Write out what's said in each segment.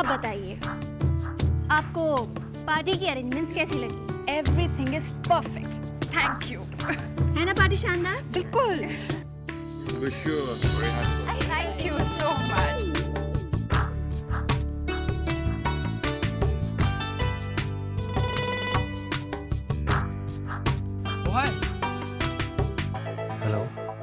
अब बताइए, आपको पार्टी की अरेंजमेंट्स कैसी लगी? Everything is perfect. Thank you. है ना पार्टी शानदार? बिल्कुल. For sure. Very happy. Thank you so much. Hello.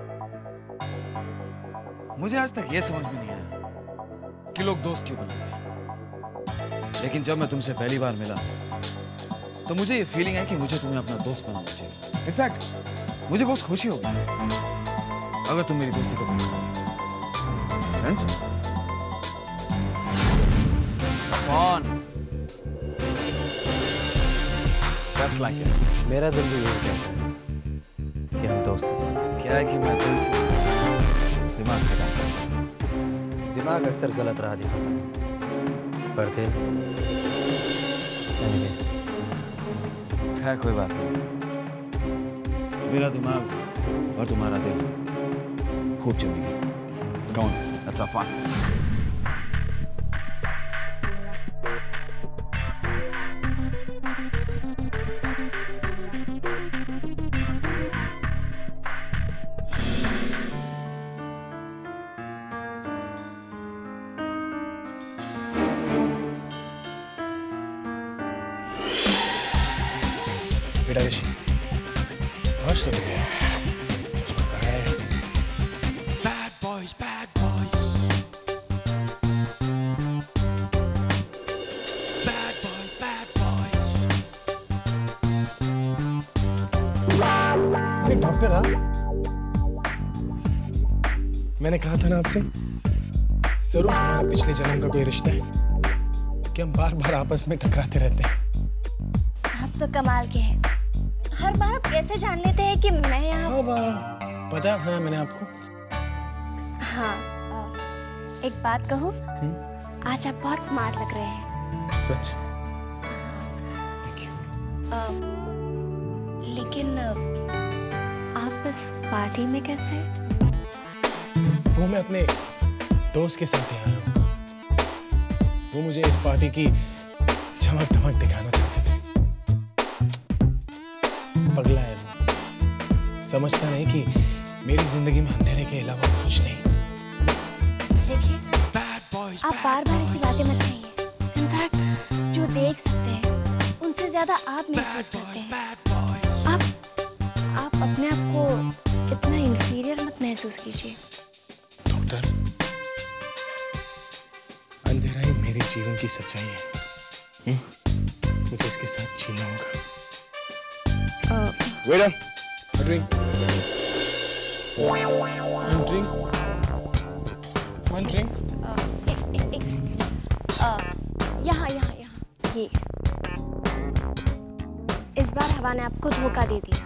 मुझे आज तक ये समझ में नहीं आया कि लोग दोस्त क्यों बनाते हैं, लेकिन जब मैं तुमसे पहली बार मिला तो मुझे ये फीलिंग है कि मुझे तुम्हें अपना दोस्त बनाना चाहिए। इनफैक्ट मुझे बहुत खुशी होगी अगर तुम मेरी दोस्ती को फ्रेंड्स। कौन? That's like it. मेरा दिल भी यही कहता है कि हम दोस्त हैं। क्या है कि मैं दिल से दिमाग से काम करता हूँ। दिमाग अक्सर गलत राह दिखाता है, पर दिल खैर कोई बात नहीं। मेरा दिमाग और तुम्हारा दिल खूब जमेगी। कौन? That's a fun. बेटा ऋषि, आज तो गया चश्मा कहाँ है? Bad boys, bad boys. Bad boys, bad boys. अरे डॉक्टर आप, मैंने कहा था ना आपसे, जरूर हमारा पिछले जन्म का कोई रिश्ता है कि हम बार बार आपस में टकराते रहते हैं। आप तो कमाल के हैं, हर बार आप कैसे जान लेते हैं कि मैं यहाँ? पता था मैंने आपको। हाँ, एक बात कहूँ, आज आप बहुत स्मार्ट लग रहे हैं। सच? लेकिन आप इस पार्टी में कैसे? वो मैं अपने दोस्त के साथ आया हूँ। वो मुझे इस पार्टी की चमक धमक दिखाना चाहते थे। पगला है वो, समझता नहीं कि मेरी जिंदगी में अंधेरे के अलावा कुछ नहीं। देखिए, आप बार बार ऐसी बातें मत कहिए। इनफैक्ट जो देख सकते हैं उनसे ज्यादा आप महसूस करते हैं। आप अपने आप को इतना इंफीरियर मत महसूस कीजिए। डॉक्टर, अंधेरा ही मेरे जीवन की सच्चाई है। मुझे इसके साथ जीना होगा। Waiter, a drink. One drink. One drink. एक सेकंड। यहाँ ये। इस बार हवा ने आपको धोखा दे दिया।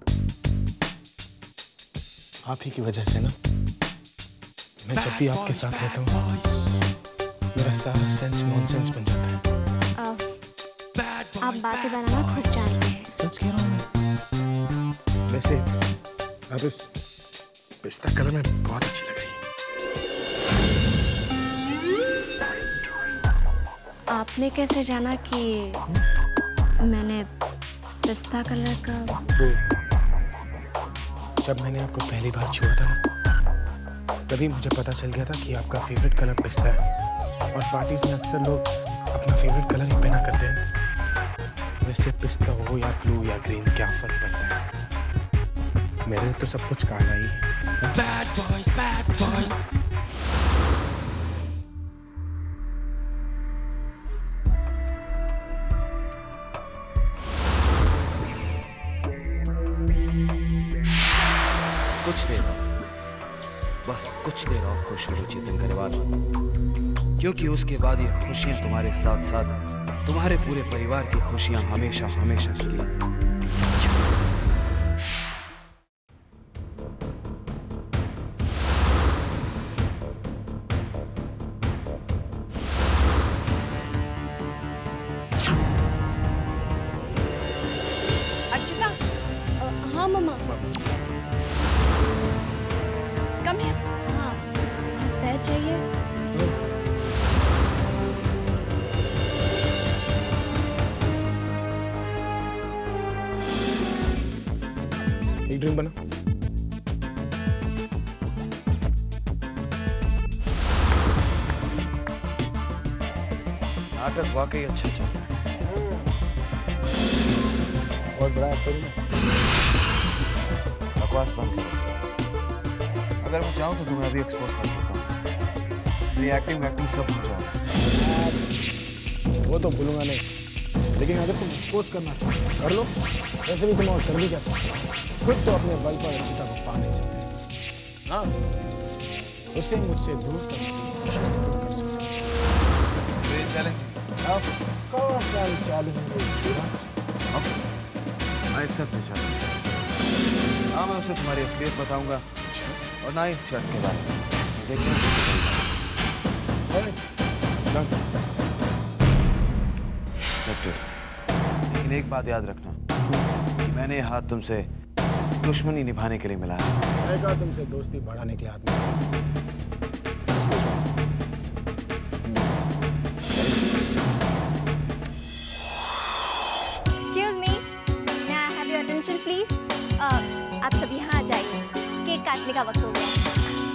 आप ही की वजह से ना, मैं जब भी आपके साथ रहता हूँ मेरा सारा सेंस नॉनसेंस बन जाता है। आप बातें बनाना खुद जानते हैं। सच कह रहा हूँ मैं। वैसे आप इस पिस्ता कलर में बहुत अच्छी लग रही है। आपने कैसे जाना कि मैंने पिस्ता कलर का? जब मैंने आपको पहली बार छुआ था ना, तभी मुझे पता चल गया था कि आपका फेवरेट कलर पिस्ता है। और पार्टीज में अक्सर लोग अपना फेवरेट कलर ही पहना करते हैं। वैसे पिस्ता हो या ब्लू या ग्रीन, क्या फर्क पड़ता है? मेरे लिए तो सब कुछ काला ही है। Bad boys, bad boys. कुछ देर बस कुछ देर और खुश रहो चेतन गरेवाल, क्योंकि उसके बाद ये खुशियां तुम्हारे साथ साथ तुम्हारे पूरे परिवार की खुशियां हमेशा हमेशा के लिए साथ हैं। हाँ मम्मा। Come here. हाँ, बैठ जाइए। सीन बना। नाटक वाकई अच्छा चल रहा है। बहुत बड़ा एक्टर है। बकवास बंद करो। अगर मैं चाहूँ तो तुम्हें अभी एक्सपोज कर सकता हूँ। मेरी एक्टिंग सब हो जाए। वो तो भूलूंगा नहीं, लेकिन अगर तुम एक्सपोज करना चाहो कर लो। वैसे भी तुम और कर भी क्या सकते, खुद तो अपने बल पर अच्छिता को पा नहीं सकते। हाँ, उसे मुझसे दूर करने की कोशिश जरूर कर सकते हो। ये challenge Of course I'll challenge you. मैं एक्सेप्ट नहीं चाहता। हाँ, मैं उसे तुम्हारी असलियत बताऊंगा और ना इस शर्ट के बारे में। देखिए लेकिन एक बात याद रखना कि मैंने ये हाथ तुमसे दुश्मनी निभाने के लिए मिला है। मैं कहा तुमसे दोस्ती बढ़ाने के लिए हाथ मिला। प्लीज आप सब यहाँ आ जाइए, केक काटने का वक्त हो गया।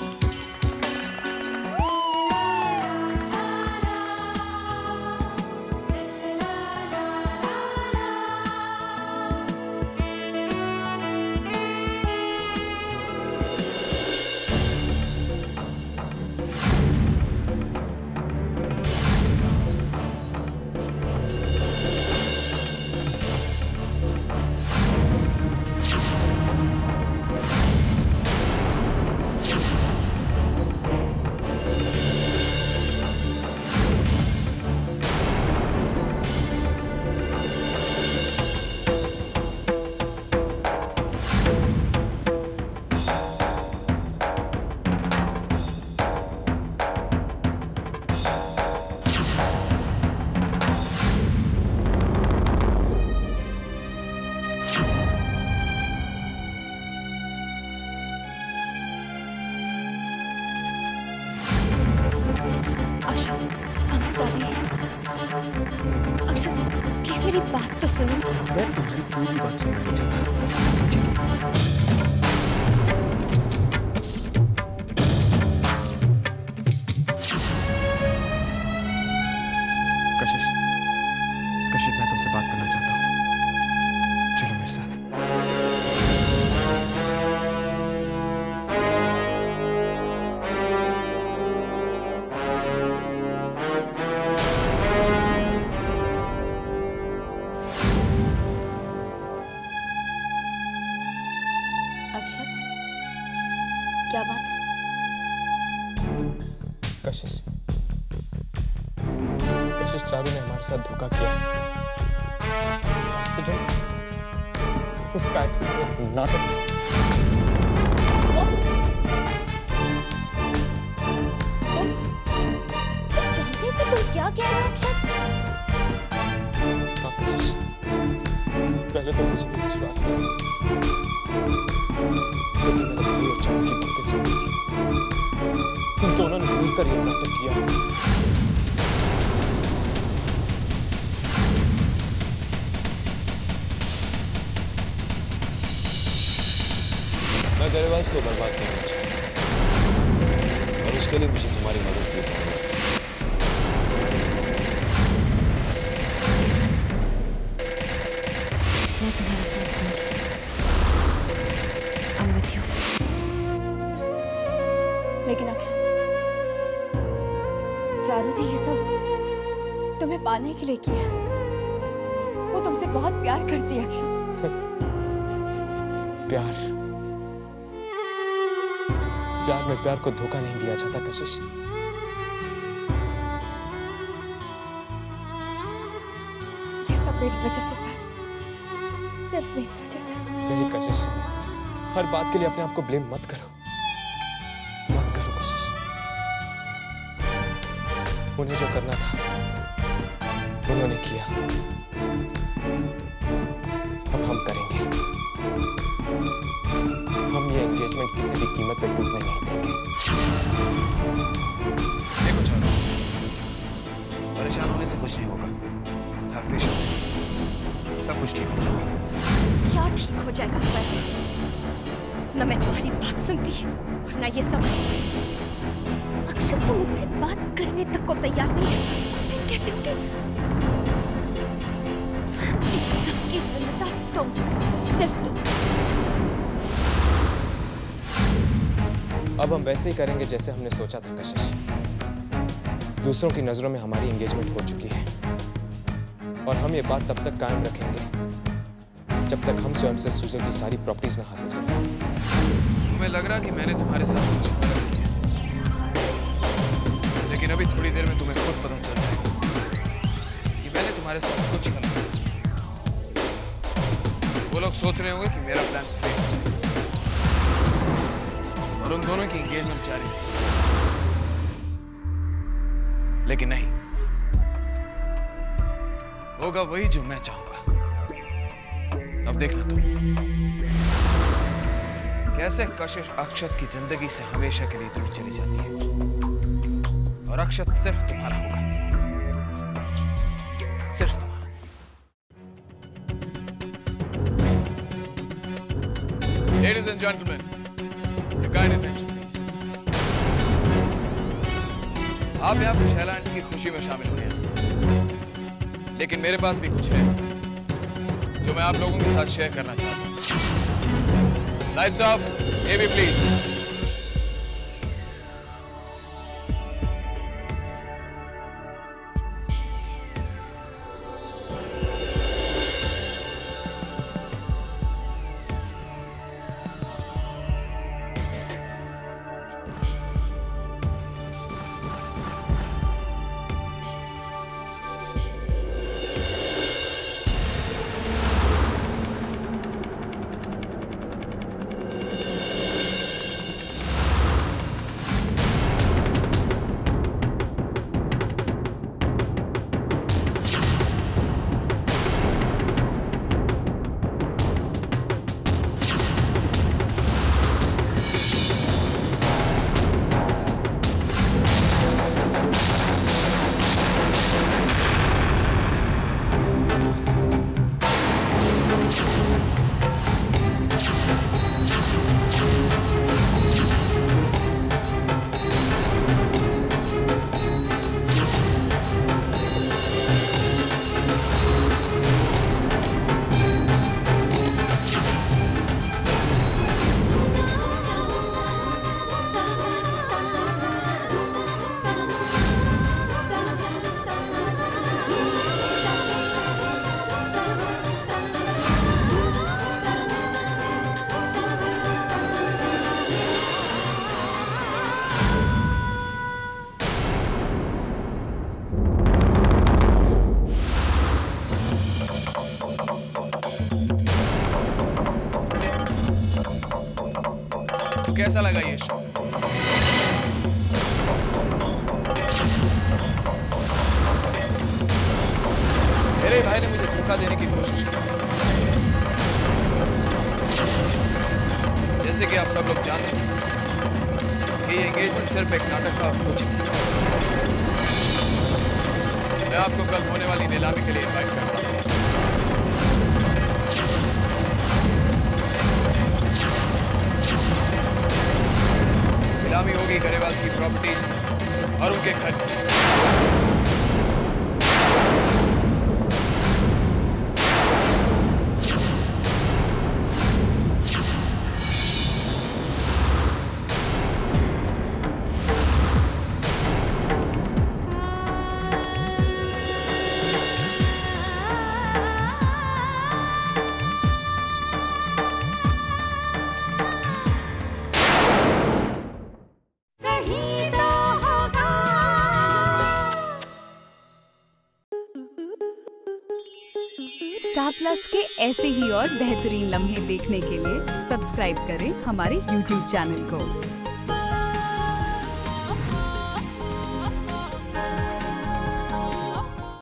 अक्षत, प्लीज मेरी बात तो सुनो। मैं तुम्हारी कोई भी बात सुनना नहीं चाहता, समझी तुम? कशिश, मैं तुमसे बात करना चाहता हूँ। चलो मेरे साथ। क्या बात है? कशिश, चारू ने हमारे साथ धोखा किया। उसका एक्सीडेंट नाटक। तुम जानते हो तुम क्या कह रहे हो अक्षत? हाँ कशिश, पहले तो मुझे भी विश्वास नहीं, लेकिन मैंने भाई और चारू की बातें सुनी थी। तुम दोनों ने मिलकर ये नाटक किया। मैं गरेवाल को बर्बाद करना चाहता हूँ और उसके लिए मुझे तुम्हारी मदद की जरूरत है। मैं तुम्हारे साथ दूंगी। I'm with you. लेकिन अक्षत, चारू ने ये सब तुम्हें पाने के लिए किया। वो तुमसे बहुत प्यार करती है अक्षत। प्यार में प्यार को धोखा नहीं दिया जाता कशिश। ये सब मेरी वजह से हुआ है, सिर्फ मेरी वजह से। नहीं कशिश, हर बात के लिए अपने आप को ब्लेम मत करो, मत करो कशिश। उन्हें जो करना था उन्होंने किया, अब हम करेंगे। हम ये एंगेजमेंट किसी भी कीमत पे टूटने नहीं देंगे। देखो चारू, परेशान होने से कुछ नहीं होगा। हैव पेशेंस, सब कुछ ठीक हो जाएगा। क्या ठीक हो जाएगा स्वर? न मैं तुम्हारी बात सुनती और ना ये सब। अक्षत तो मुझसे बात करने तक को तैयार नहीं है। तुम कहते हो कि स्वयं इस सब की जिम्मेदार तुम, सिर्फ तुम। अब हम वैसे ही करेंगे जैसे हमने सोचा था कशिश। दूसरों की नजरों में हमारी एंगेजमेंट हो चुकी है और हम ये बात तब तक कायम रखेंगे जब तक हम स्वयं से सुजल की सारी प्रॉपर्टीज ना हासिल करें। तुम्हें लग रहा कि मैंने तुम्हारे साथ कुछ गलत किया, लेकिन अभी थोड़ी देर में तुम्हें खुद पता चल जाएगा कि मैंने तुम्हारे साथ कुछ गलत किया। वो लोग सोच रहे होंगे कि मेरा प्लान फेल हो जाएगा और उन दोनों की एंगेजमेंट जारी है, लेकिन नहीं, होगा वही जो मैं चाहूंगा। अब देखना तुम कैसे कशिश अक्षत की जिंदगी से हमेशा के लिए दूर चली जाती है और अक्षत सिर्फ तुम्हारा होगा, सिर्फ तुम्हारा। Ladies and gentlemen, your kind attention please. आप यहाँ पे शैला आंटी की खुशी में शामिल हुए हैं, लेकिन मेरे पास भी कुछ है जो मैं आप लोगों के साथ शेयर करना चाहता हूँ। Lights off, AB please. कैसा लगा ये शो? मेरे भाई ने मुझे धोखा देने की कोशिश की। जैसे कि आप सब लोग जान चुके हैं कि ये एंगेजमेंट सिर्फ एक नाटक का कुछ नहीं। मैं आपको कल होने वाली नीलामी के लिए इनवाइट करता हूँ। नीलामी होगी गरेवाल की प्रॉपर्टीज और उनके घर। स्टार प्लस के ऐसे ही और बेहतरीन लम्हे देखने के लिए सब्सक्राइब करें हमारे YouTube चैनल को।